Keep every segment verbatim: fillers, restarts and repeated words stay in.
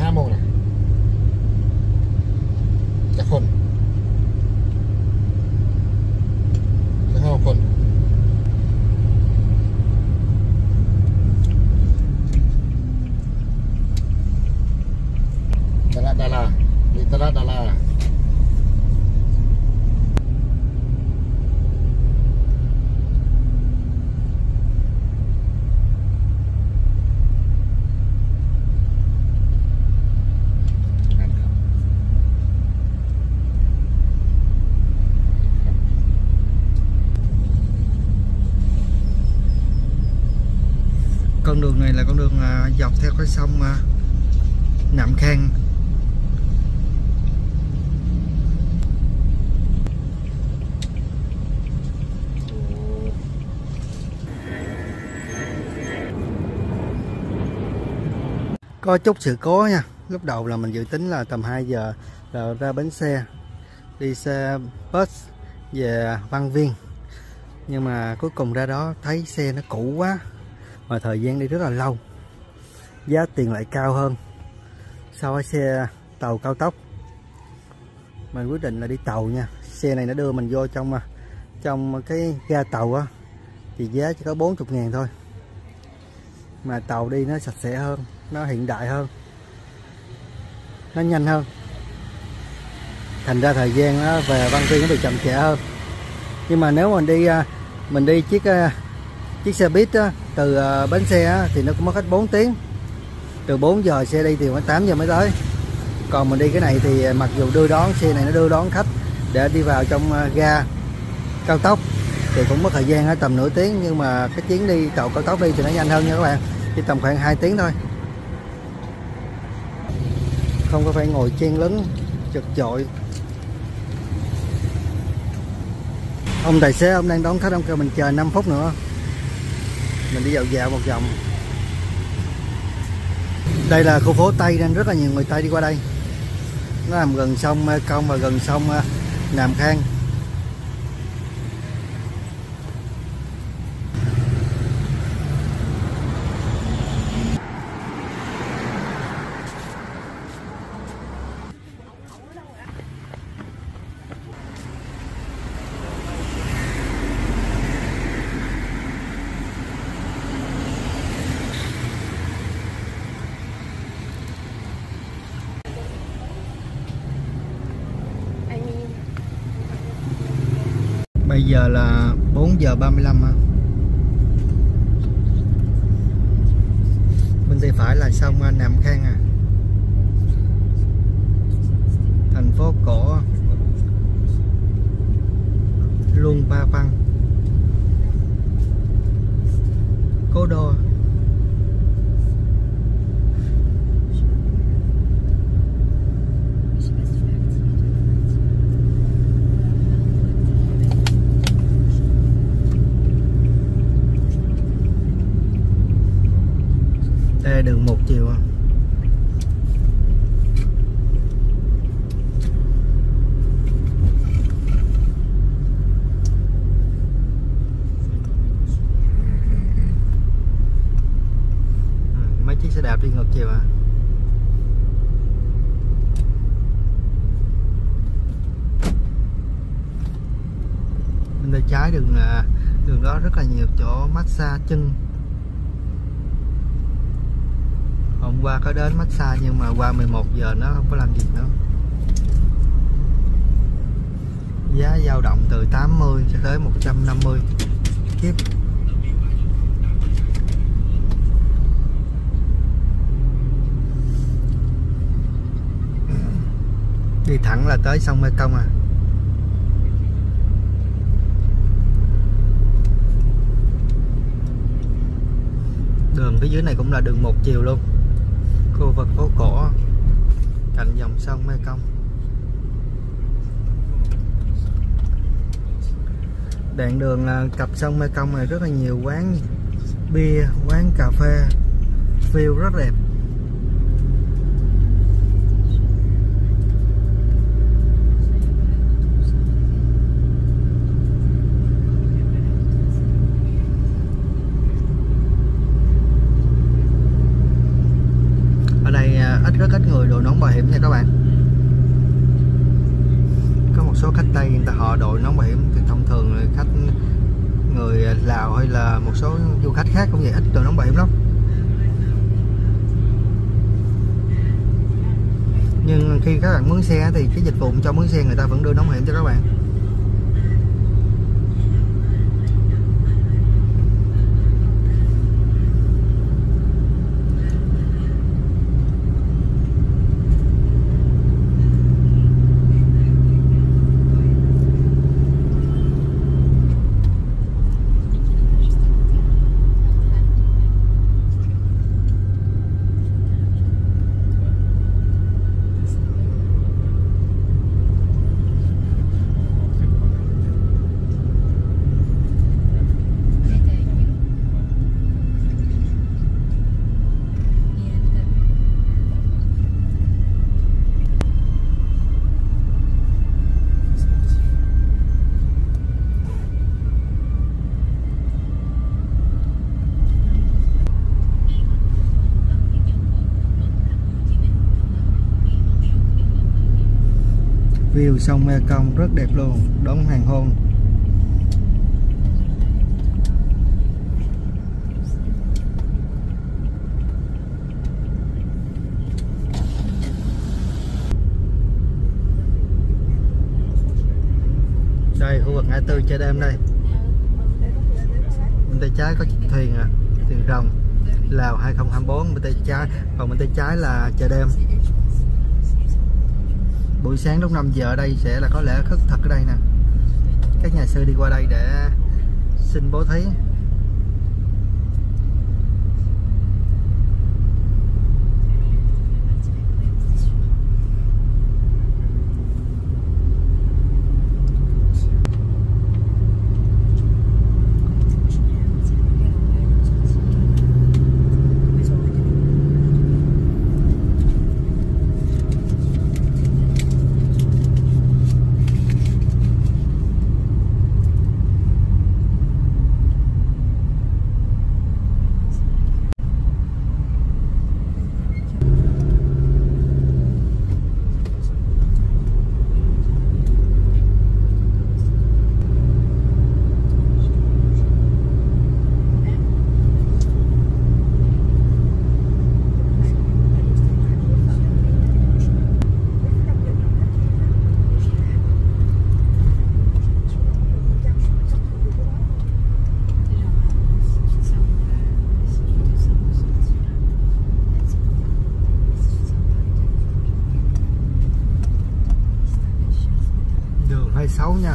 โมงนะจะคนจะห้าคนตลาดดารานี่ตลาดดารา con đường này là con đường dọc theo cái sông Nạm Khang. Có chút sự cố nha. Lúc đầu là mình dự tính là tầm hai giờ là ra bến xe đi xe bus về Văn Viên, nhưng mà cuối cùng ra đó thấy xe nó cũ quá mà thời gian đi rất là lâu, giá tiền lại cao hơn so với xe tàu cao tốc. Mình quyết định là đi tàu nha. Xe này nó đưa mình vô trong trong cái ga tàu á thì giá chỉ có bốn mươi ngàn thôi, mà tàu đi nó sạch sẽ hơn, nó hiện đại hơn, nó nhanh hơn, thành ra thời gian nó về Văn Viên nó bị chậm trễ hơn. Nhưng mà nếu mình đi mình đi chiếc chiếc xe buýt á, từ bến xe á, thì nó cũng mất hết bốn tiếng, từ bốn giờ xe đi thì khoảng tám giờ mới tới. Còn mình đi cái này thì mặc dù đưa đón, xe này nó đưa đón khách để đi vào trong ga cao tốc thì cũng mất thời gian tầm nửa tiếng, nhưng mà cái chuyến đi tàu cao tốc đi thì nó nhanh hơn nha các bạn, chỉ tầm khoảng hai tiếng thôi, không có phải ngồi chen lấn chật chội. Ông tài xế ông đang đón khách, ông kêu mình chờ năm phút nữa, mình đi dạo dạo một vòng. Đây là khu phố Tây nên rất là nhiều người Tây đi qua đây, nó nằm gần sông Mê Công và gần sông Nạm Khang. Bây giờ là bốn giờ ba mươi lăm ha. Bên tay phải là sông Nạm Khang à. Thành phố cổ Luông Ba Băng, Cố Đô. Đây đường một chiều à. Mấy chiếc xe đạp đi ngược chiều à. Bên tay trái đường đường đó rất là nhiều chỗ massage chân. Hôm qua có đến massage nhưng mà qua mười một giờ nó không có làm gì nữa. Giá dao động từ tám mươi cho tới một trăm năm mươi. Tiếp. Đi thẳng là tới sông Mê Công à. Đường phía dưới này cũng là đường một chiều luôn. Khu vực phố cổ cạnh dòng sông Mê Công. Đoạn đường cặp sông Mê Công này rất là nhiều quán bia, quán cà phê, view rất đẹp. ít rất ít người đội nón bảo hiểm nha các bạn. Có một số khách Tây người ta họ đội nón bảo hiểm, thì thông thường là khách người Lào hay là một số du khách khác cũng vậy, ít đội nón bảo hiểm lắm. Nhưng khi các bạn mướn xe thì cái dịch vụ cho mướn xe người ta vẫn đưa nón bảo hiểm cho các bạn. View sông Mekong rất đẹp luôn, đón hoàng hôn. Đây khu vực ngã tư chợ đêm đây. Bên tay trái có chiếc thuyền à, thuyền rồng Lào hai không hai bốn, bên tay trái, còn bên tay trái là chợ đêm. Buổi sáng lúc năm giờ ở đây sẽ là có lẽ khất thực ở đây nè. Các nhà sư đi qua đây để xin bố thí. Hơi xấu nha.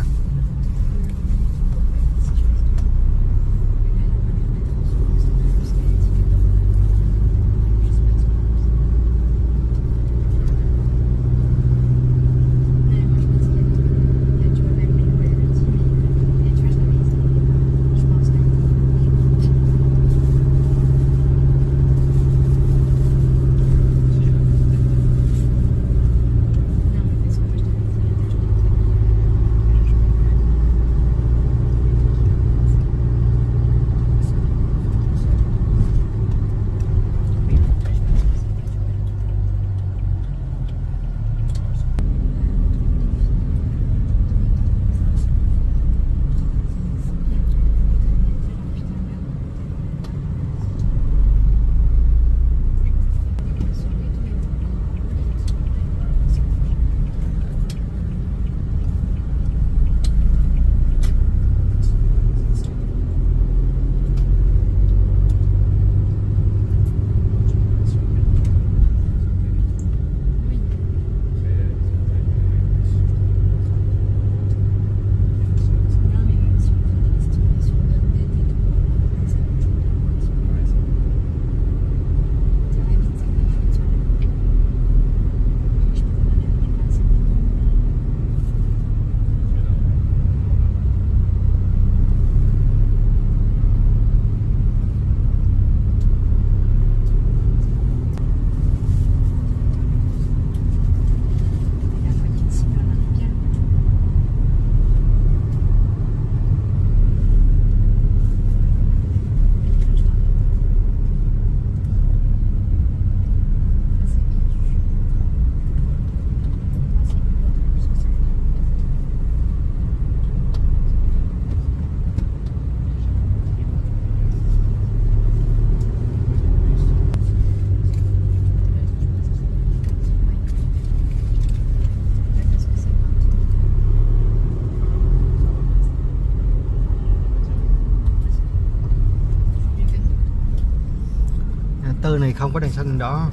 tư này không có đèn xanh đỏ,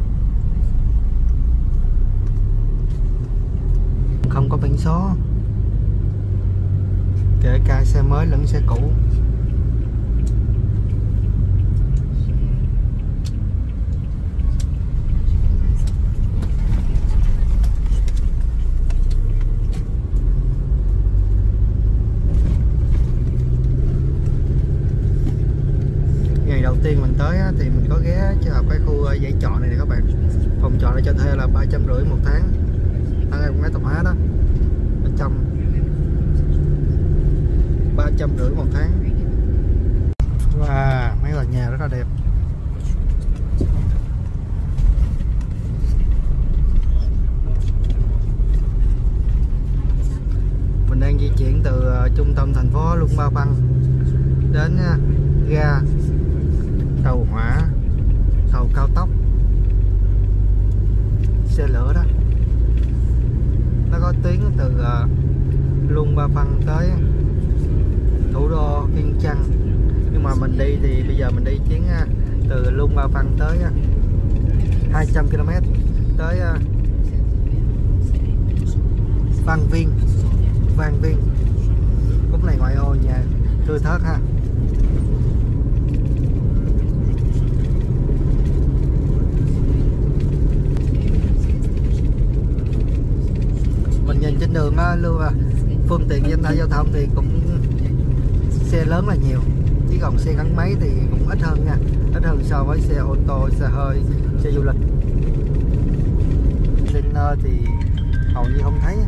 không có biển số, kể cả xe mới lẫn xe cũ. Ngày đầu tiên mình tới thì mình có ghé cho hợp cái khu dãy trọ này nè các bạn. Phòng trọ này cho thuê là ba trăm rưỡi một tháng, ăn em cái tạp hóa đó ở trong ba trăm rưỡi một tháng. Wow, mấy tòa nhà rất là đẹp. Mình đang di chuyển từ uh, trung tâm thành phố Luông Ba Băng đến uh, ga tàu hỏa, tàu cao tốc, xe lửa đó. Nó có tuyến từ uh, Luông Ba Băng tới thủ đô Viêng Chăn, nhưng mà mình đi thì bây giờ mình đi chuyến uh, từ Luông Ba Băng tới uh, hai trăm ki lô mét tới uh, Văn Viên. Văn Viên lúc này ngoại ô nhà thưa thớt ha. Mình nhìn trên đường á, lưu phương tiện tham gia giao thông thì cũng xe lớn là nhiều, chứ còn xe gắn máy thì cũng ít hơn nha, ít hơn so với xe ô tô, xe hơi, xe du lịch. Container thì hầu như không thấy,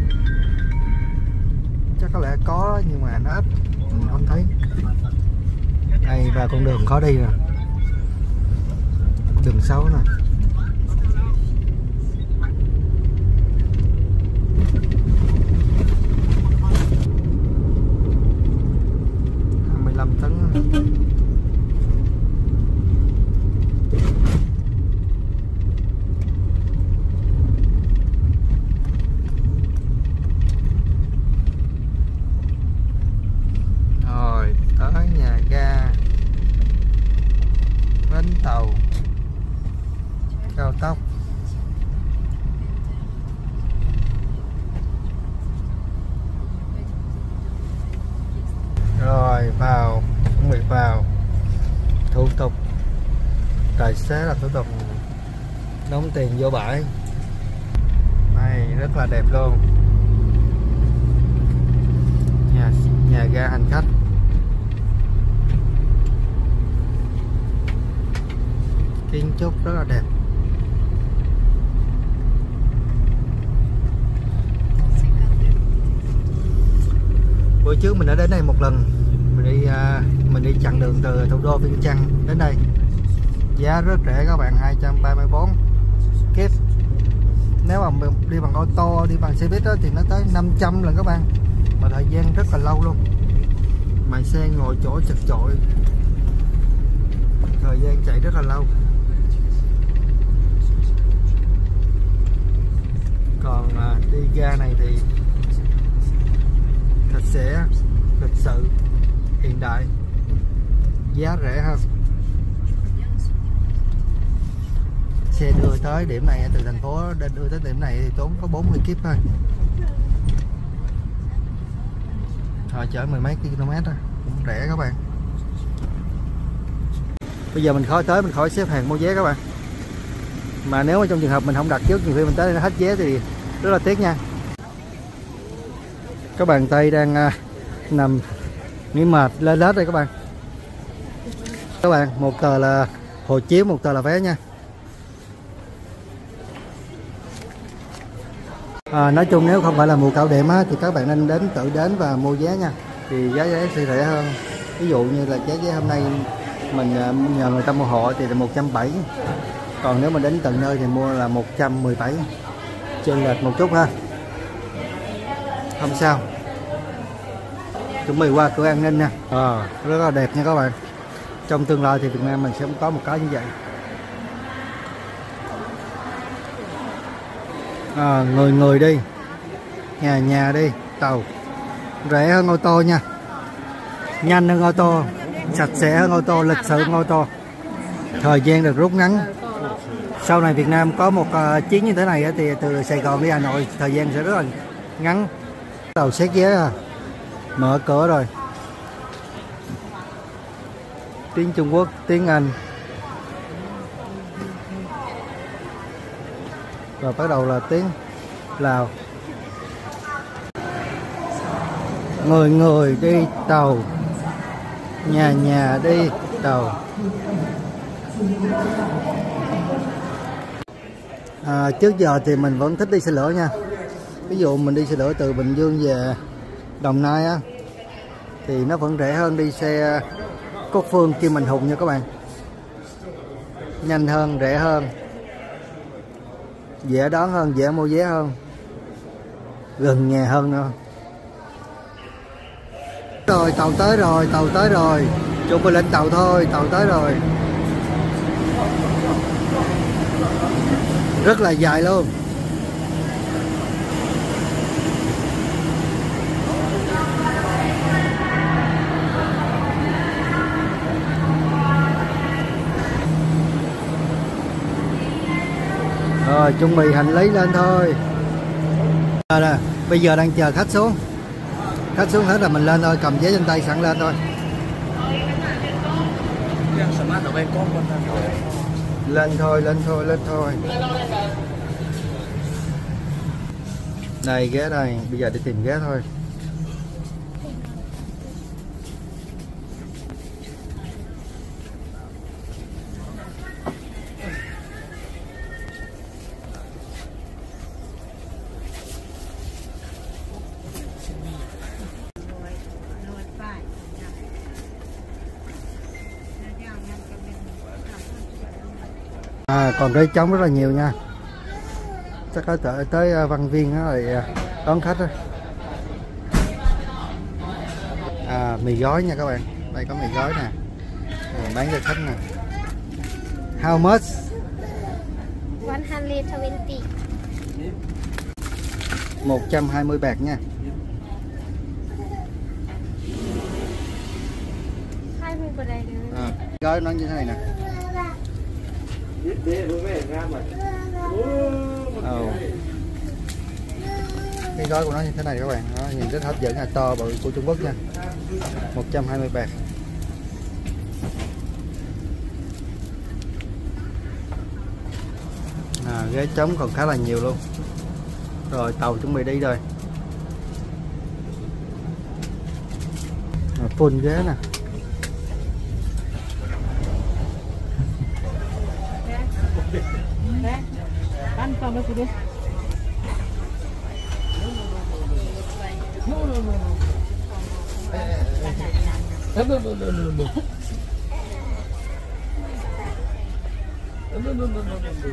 chắc có lẽ có nhưng mà nó ít, mình không thấy. Đây và con đường khó đi nè, đường xấu nè. hai mươi lăm tấn. Rồi tới nhà ga, bến tàu cao tốc. Rồi vào, chuẩn bị vào. Thủ tục tài xế là thủ tục đóng tiền vô bãi. Này rất là đẹp luôn. Nhà, nhà ga hành khách. Kiến trúc rất là đẹp. Bữa trước mình đã đến đây một lần. Mình đi uh, mình đi chặng đường từ thủ đô Viêng Chăn đến đây. Giá rất rẻ các bạn, hai trăm ba mươi bốn kép. Nếu mà đi bằng ô tô, đi bằng xe buýt đó, thì nó tới năm trăm lần các bạn. Mà thời gian rất là lâu luôn. Mà xe ngồi chỗ chật chội, thời gian chạy rất là lâu. Còn uh, đi ga này thì sạch sẽ, lịch sự, hiện đại, giá rẻ hơn. Xe đưa tới điểm này từ thành phố đến đưa tới điểm này thì tốn có bốn mươi kíp thôi. Thôi chở mười mấy km thôi, cũng rẻ các bạn. Bây giờ mình khỏi tới, mình khỏi xếp hàng mua vé các bạn. Mà nếu mà trong trường hợp mình không đặt trước, nhiều khi mình tới nó hết vé thì rất là tiếc nha. Các bàn tay đang uh, nằm nghỉ mệt lên lết đây các bạn. Các bạn, một tờ là hộ chiếu, một tờ là vé nha. À, nói chung nếu không phải là mùa cao điểm á, thì các bạn nên đến tự đến và mua vé nha. Thì giá vé sẽ rẻ hơn. Ví dụ như là giá vé hôm nay mình nhờ người ta mua hộ thì là một trăm bảy mươi. Còn nếu mà đến tận nơi thì mua là một trăm mười bảy. Chênh lệch một chút ha. Không sao. Chuẩn bị qua cửa An Ninh nha. À, rất là đẹp nha các bạn. Trong tương lai thì Việt Nam mình sẽ có một cái như vậy. À, người người đi, nhà nhà đi, tàu rẻ hơn ô tô nha, nhanh hơn ô tô, sạch sẽ hơn ô tô, lịch sự hơn ô tô. thời gian được rút ngắn. Sau này Việt Nam có một uh, chuyến như thế này thì từ Sài Gòn đi Hà Nội thời gian sẽ rất là ngắn. Tàu xét vé à. Mở cửa rồi. Tiếng Trung Quốc, tiếng Anh. Và bắt đầu là tiếng Lào. Người người đi tàu, nhà nhà đi tàu. À, trước giờ thì mình vẫn thích đi xe lửa nha. Ví dụ mình đi xe lửa từ Bình Dương về Đồng Nai á, thì nó vẫn rẻ hơn đi xe Cốt Phương Kim Bình Hùng nha các bạn. Nhanh hơn, rẻ hơn, dễ đón hơn, dễ mua vé hơn, gần nhà hơn nữa. Rồi tàu tới rồi, tàu tới rồi. Chúng mình lên tàu thôi, tàu tới rồi. Rất là dài luôn. Rồi chuẩn bị hành lý lên thôi. À, nè, bây giờ đang chờ khách xuống. Khách xuống hết rồi mình lên thôi, cầm vé trên tay sẵn lên thôi. Lên thôi, lên thôi, lên thôi. Đây ghế đây, bây giờ đi tìm ghế thôi. À, còn đây trống rất là nhiều nha. Chắc có tới, tới Văn Viên đó rồi đón khách đó. À, mì gói nha các bạn. Đây có mì gói nè, à, bán cho khách nè. How much? one hundred twenty. một trăm hai mươi bạc nha. hai mươi bạc này. À, gói nó như thế này nè. Oh. Cái gói của nó như thế này các bạn, nó nhìn rất hấp dẫn, là to bự của Trung Quốc nha. một trăm hai mươi bạc. À, ghế trống còn khá là nhiều luôn. Rồi tàu chuẩn bị đi rồi. À, full ghế nè. Ăn con nó đi. No, no, no, no. No, no, no, no, no. No, no, no, no, no.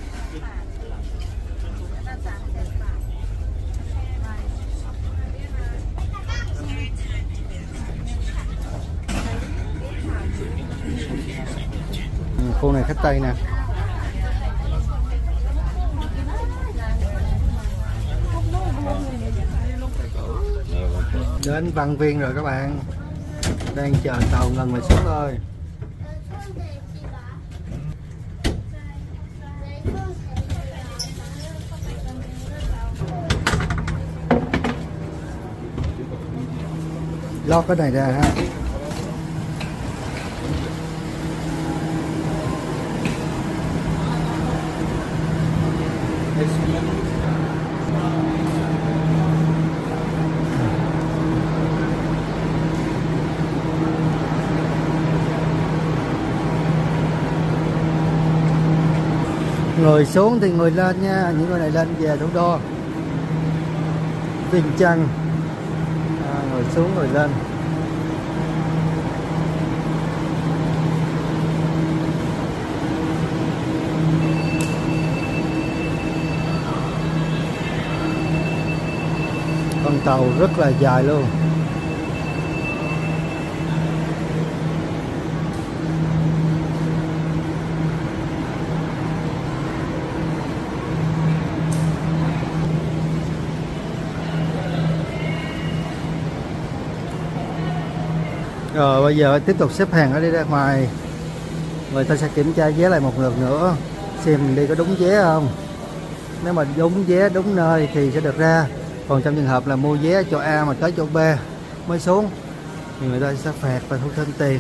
Ừ, khu này khách Tây nè. Đến Văn Viên rồi các bạn. Đang chờ tàu ngừng mà xuống thôi. Lót cái này ra ha. Người xuống thì người lên nha, những người này lên về thủ đô Viên Chăn. À, người xuống người lên. Con tàu rất là dài luôn. Rồi bây giờ tiếp tục xếp hàng ở đây ra ngoài. người ta sẽ kiểm tra vé lại một lượt nữa xem mình đi có đúng vé không. Nếu mà đúng vé đúng nơi thì sẽ được ra, còn trong trường hợp là mua vé chỗ A mà tới chỗ B mới xuống thì người ta sẽ phạt và thu thêm tiền.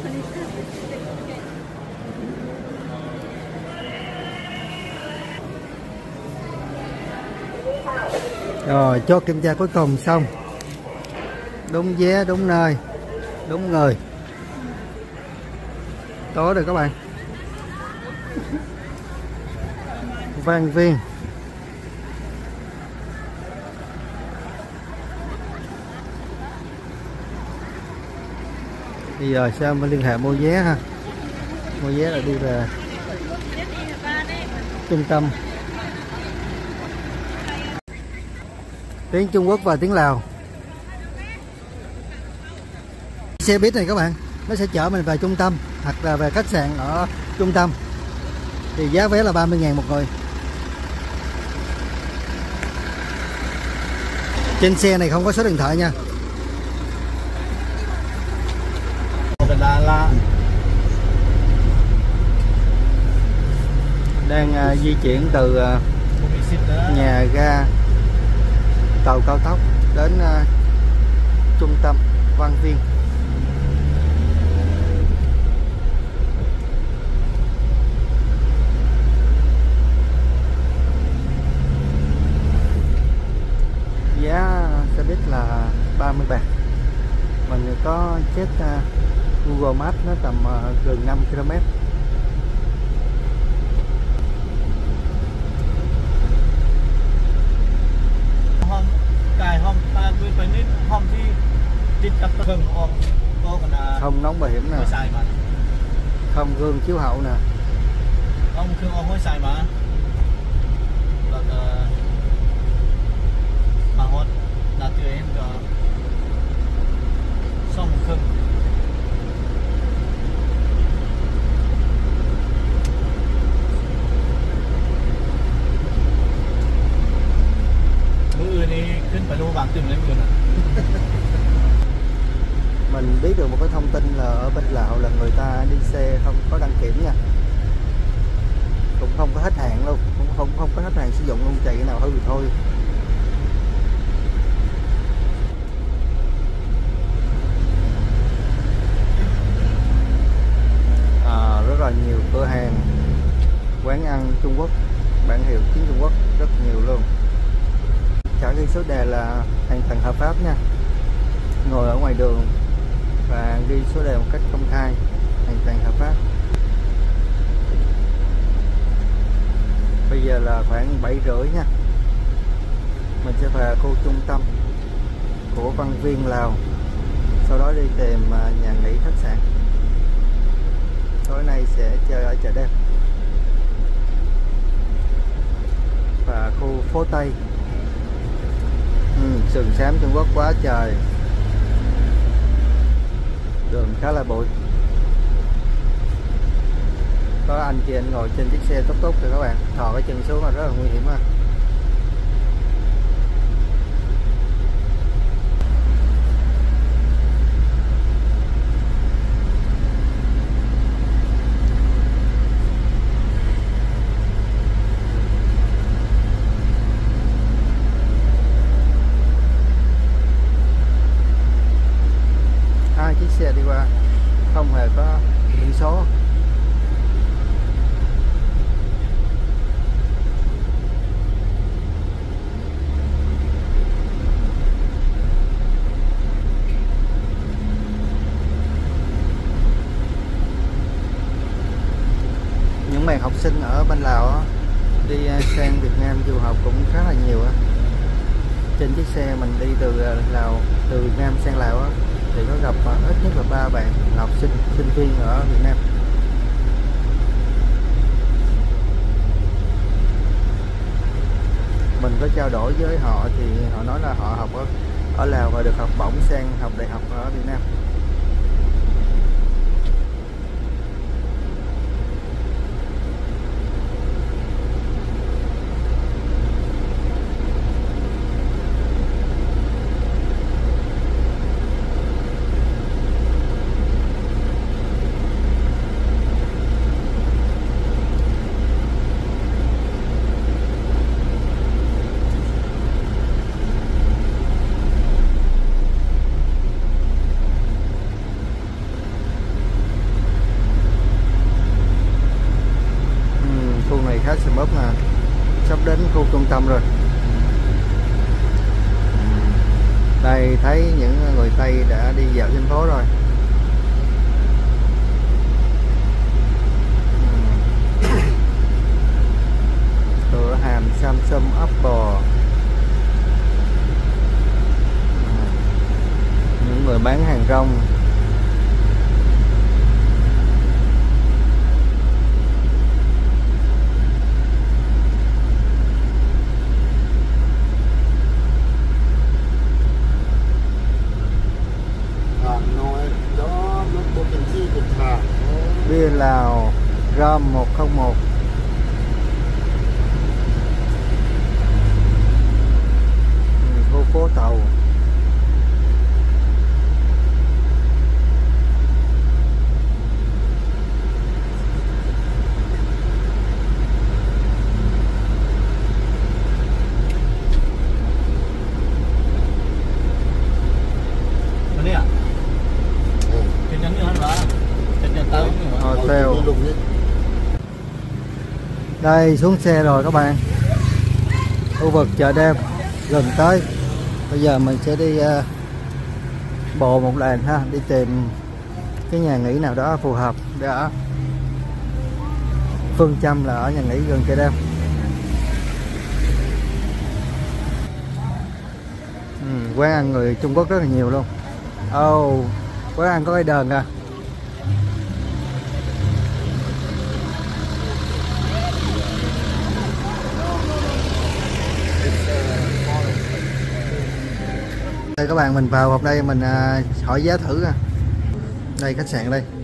Rồi chốt kiểm tra cuối cùng xong, đúng vé đúng nơi đúng người, tối rồi các bạn. Văn Viên bây giờ sao mới liên hệ mua vé ha, mua vé là đi về trung tâm. Tiếng Trung Quốc và tiếng Lào. Xe buýt này các bạn, nó sẽ chở mình về trung tâm hoặc là về khách sạn ở trung tâm. Thì giá vé là ba mươi ngàn một người. Trên xe này không có số điện thoại nha. Đang uh, di chuyển từ uh, nhà ga tàu cao tốc đến uh, trung tâm Văn Viên. Giá xe buýt là ba mươi bạc. Mình có check uh, Google Maps, nó tầm uh, gần năm ki lô mét. Không nóng bảo hiểm nè, không gương chiếu hậu nè, không không ông hối xài mà mà hốt là từ em cho xong không mưa điขึ้นไปโรงพยาบาลตื่นเลยมือน่ะ. Mình biết được một cái thông tin là ở bên Lào là người ta đi xe không có đăng kiểm nha, cũng không có hết hạn luôn, cũng không không có hết hạn sử dụng luôn, chạy cái nào hư thì thôi. À, rất là nhiều cửa hàng quán ăn Trung Quốc bản hiệu tiếng Trung Quốc rất nhiều luôn. Trả ghi số đề là hoàn toàn hợp pháp nha, ngồi ở ngoài đường và ghi số đề một cách công khai, hoàn toàn hợp pháp. Bây giờ là khoảng bảy rưỡi nha, mình sẽ về khu trung tâm của Văn Viên, Lào, sau đó đi tìm nhà nghỉ khách sạn. Tối nay sẽ chơi ở chợ đêm và khu phố Tây. Ừ, sườn xám Trung Quốc quá trời, đường khá là bụi. Có anh chị anh ngồi trên chiếc xe túc túc rồi các bạn, thò cái chân xuống là rất là nguy hiểm ha. Hai chiếc xe đi qua không hề có biển số. Những bạn học sinh ở bên Lào á, đi sang Việt Nam du học cũng khá là nhiều á. Trên chiếc xe mình đi từ Lào, từ Việt Nam sang Lào á, thì có gặp ít nhất là ba bạn học sinh, sinh viên ở Việt Nam. Mình có trao đổi với họ thì họ nói là họ học ở, ở Lào và được học bổng sang học đại học ở Việt Nam. sắp đến khu trung tâm rồi. Đây thấy những người Tây đã đi dạo trên phố rồi. Cửa hàng Samsung, Apple. Những người bán hàng rong. Hà Nội đó lúc bộ tình chi của thả Bia Lào ROM một không một. Khu phố tàu. Bên đây à? Trên nhánh như hắn đó. Trên nhánh tao như hả? Hotel. lùng nhất. Đây xuống xe rồi các bạn. Khu vực chợ đêm gần tới. Bây giờ mình sẽ đi uh, bộ một làn ha, đi tìm cái nhà nghỉ nào đó phù hợp để ở. Phương châm là ở nhà nghỉ gần chợ đêm. Ừ, quán ăn người Trung Quốc rất là nhiều luôn. Oh, quán ăn có cái đờn à. Đây các bạn, mình vào hộp đây mình à, hỏi giá thử à. Đây khách sạn đây.